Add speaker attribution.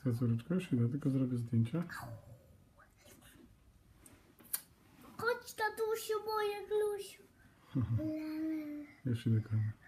Speaker 1: Co, córeczko? Już idę, tylko zrobię zdjęcia.
Speaker 2: Chodź, tatusiu, moje glusiu.
Speaker 1: Już idę, kochana.